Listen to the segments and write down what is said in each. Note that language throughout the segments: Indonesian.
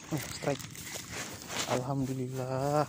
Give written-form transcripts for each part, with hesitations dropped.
Strike. Alhamdulillah.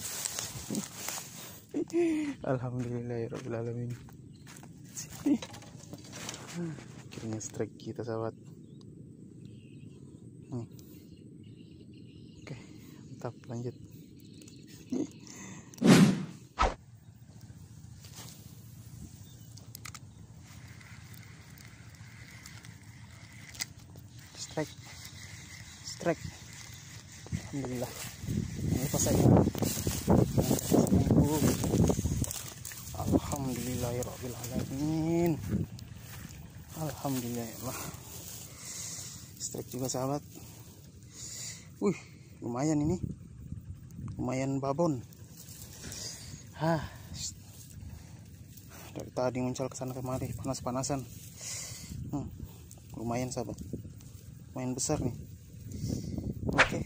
Alhamdulillahirobbilalamin. Akhirnya strike kita, sahabat. Oke, mantap, lanjut. Strike. Alhamdulillah. Lepas saya. Alhamdulillahirobbilalamin. Alhamdulillah. Strike juga, sahabat. Wih, lumayan ini. Lumayan babon. Dari tadi muncul ke sana kemari, panas-panasan. Lumayan, sahabat. Lumayan besar nih. Oke.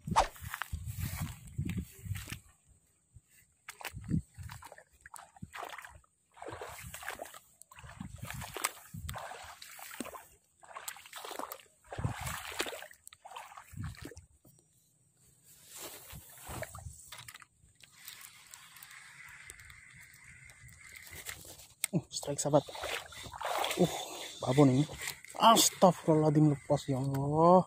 Strike, sahabat. Babon ini. Astagfirullahaladzim, lepas, ya Allah.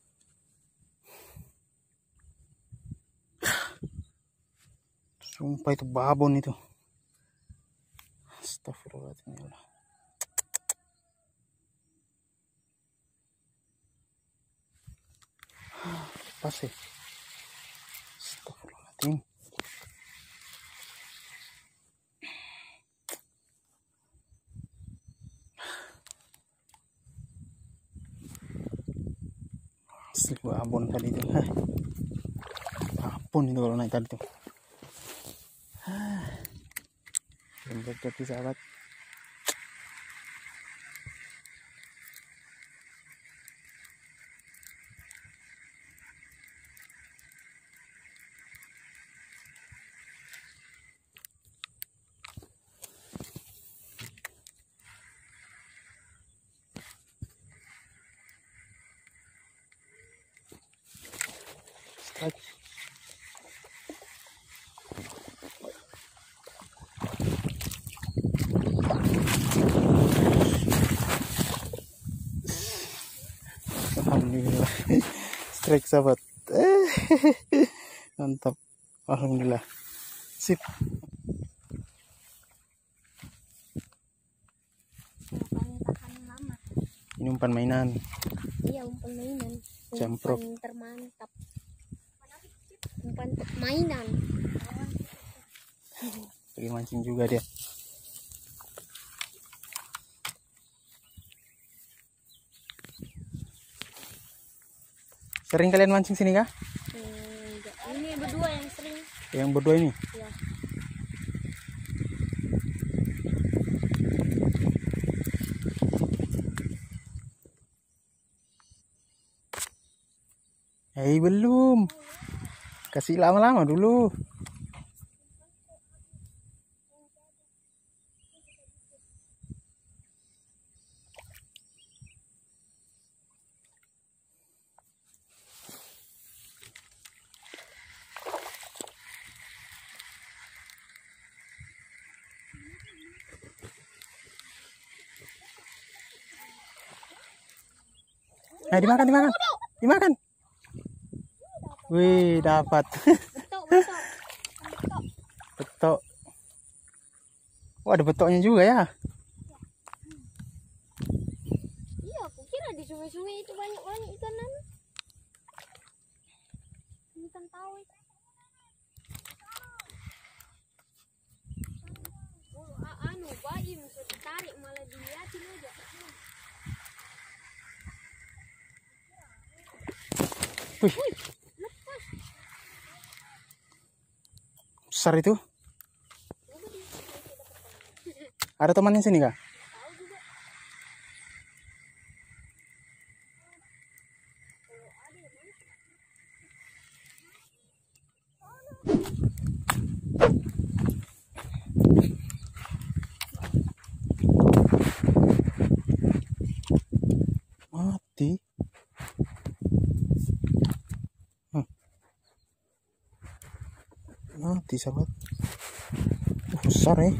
Sumpah itu babon itu. Astagfirullahaladzim, ya Allah. Lepas sih. Astagfirullahaladzim. Babon tadi itu. Babon itu kalau naik tadi tuh. Belum terjadi, sahabat. Strike. Alhamdulillah. Strike, sahabat. Mantap. Alhamdulillah. Sip. Ini umpan mainan. Iya, umpan mainan. Jamprok. Umpan termantap. Umpan mainan. Lagi mancing juga dia. Sering kalian mancing sini kah? Enggak. Ini berdua yang sering. Yang berdua ini? Iya. Belum. Kasih lama-lama dulu. Dimakan. Wih, dapat. Betok. Oh, ada betoknya juga ya. Iya, aku kira di sungai-sungai itu banyak ikanan. Ikan tawar. Bayi bisa ditarik malah dilihatin aja. Wih, Lepas. besar itu. Ada temannya sini kah? Tahu juga. Mati. mati sahabat. Besar ya.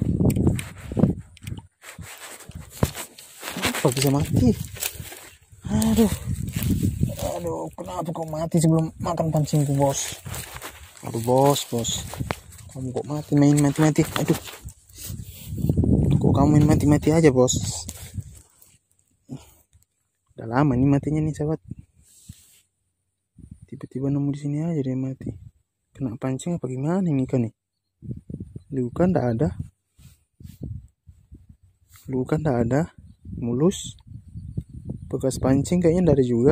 Kenapa bisa mati? Aduh, kenapa kok mati sebelum makan pancingku bos? Aduh bos, kamu kok main mati? Aduh, kok kamu main mati aja bos? Udah lama nih matinya nih sahabat. Tiba-tiba nemu di sini aja dia mati. Kena pancing apa gimana ini kan nih? Luka ndak ada, mulus. Bekas pancing kayaknya ndak ada juga.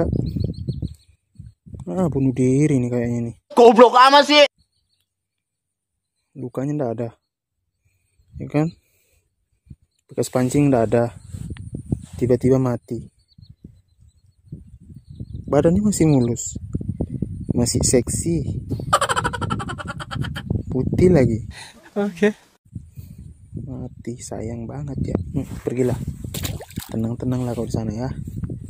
Bunuh diri nih kayaknya nih. Goblok amat sih. Lukanya ndak ada, ya kan? Bekas pancing ndak ada. Tiba-tiba mati. Badannya masih mulus, masih seksi, putih lagi. Oke. Mati, sayang banget ya. Pergilah. Tenang lah kau di sana ya.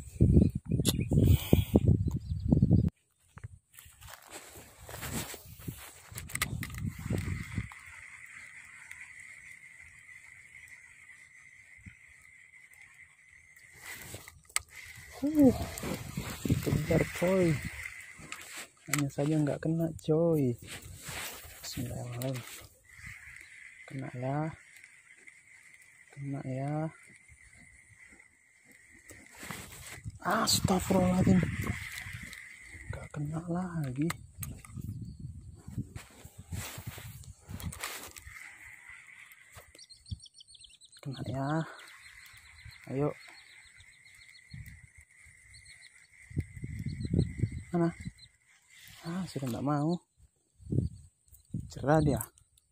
Kejar coy. Hanya saja nggak kena coy. Bismillahirrahmanirrahim. Kena ya. Astagfirullahaladzim. Gak kena lagi. Kena ya. Ayo. Mana? Sudah nggak mau. Cerah dia.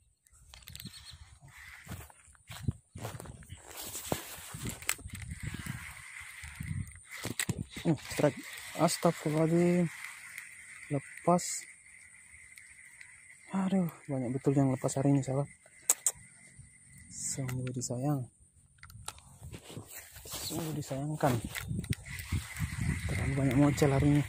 Strike. Astagfirullahaladzim. Lepas. Aduh, banyak betul yang lepas hari ini sahabat. Sungguh disayangkan. Terlalu banyak mocel hari ini.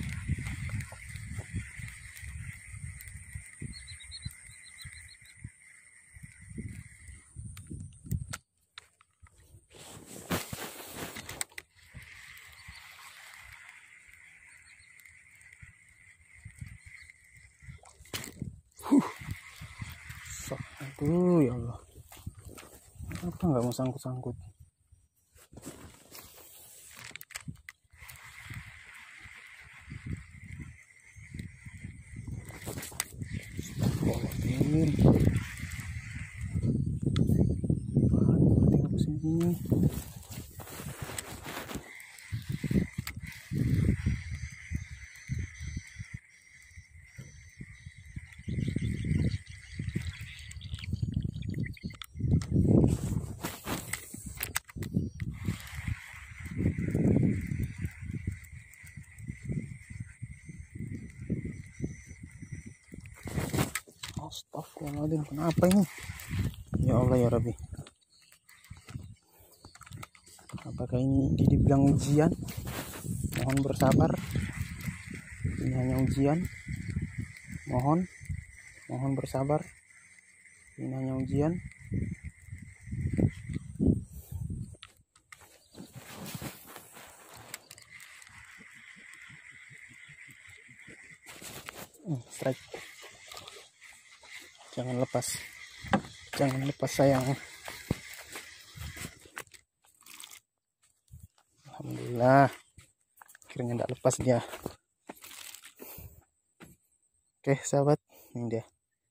Aduh ya Allah, apa nggak mau sangkut-sangkut? Astagfirullahaladzim, kenapa ini? Ya Allah ya Rabbi. Apakah ini dibilang ujian? Mohon bersabar. Ini hanya ujian. Mohon bersabar. Ini hanya ujian. Strike. Jangan lepas sayang. Alhamdulillah, akhirnya tidak lepas dia. Oke sahabat, ini dia.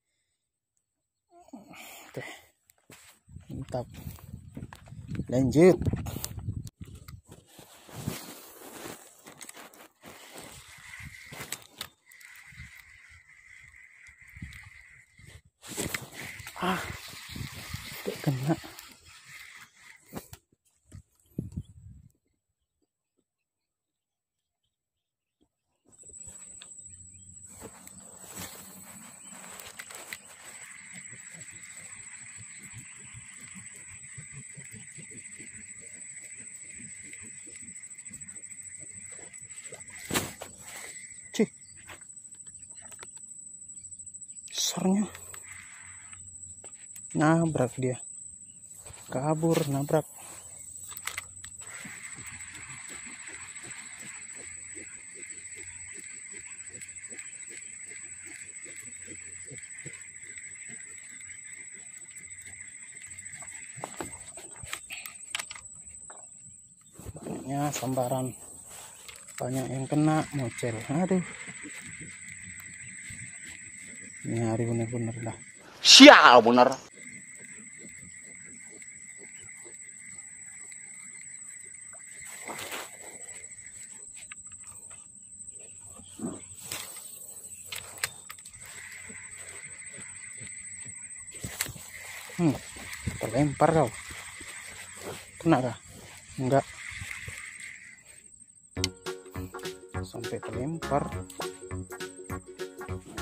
Oke, mantap. Lanjut. Tidak kena. Cih, besarnya. Nabrak dia. Kabur, nabrak. Banyaknya sambaran. Banyak yang kena mocel. Aduh. Ini hari bener-bener dah. Sial bener. Terlempar kau. Kena kah? Enggak. Sampai terlempar.